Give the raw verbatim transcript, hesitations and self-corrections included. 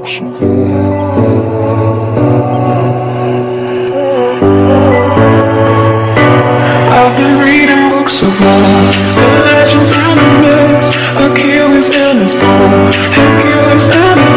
production. I've been reading books of love, the legends and the myths, Achilles and his gold, Hercules and his